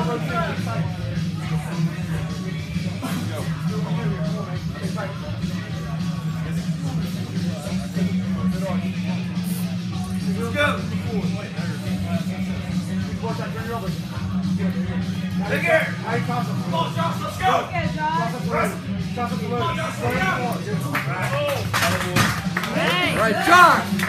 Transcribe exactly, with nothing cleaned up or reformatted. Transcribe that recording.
Take care. Come on, Josh, let's go. Yeah, Josh. Come on, Josh, let's go. Hey. All right, Josh.